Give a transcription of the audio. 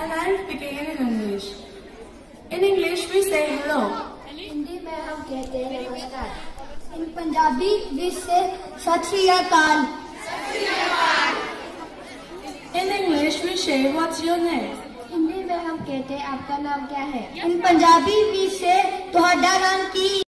and I'll begin in English. In English we say hello. Hindi में हम कहते हैं नमस्कार. In Punjabi we say सत श्री अकाल. In English we say what's your name. Hindi में हम कहते हैं आपका नाम क्या है. In Punjabi we say तुहाडा नाम की.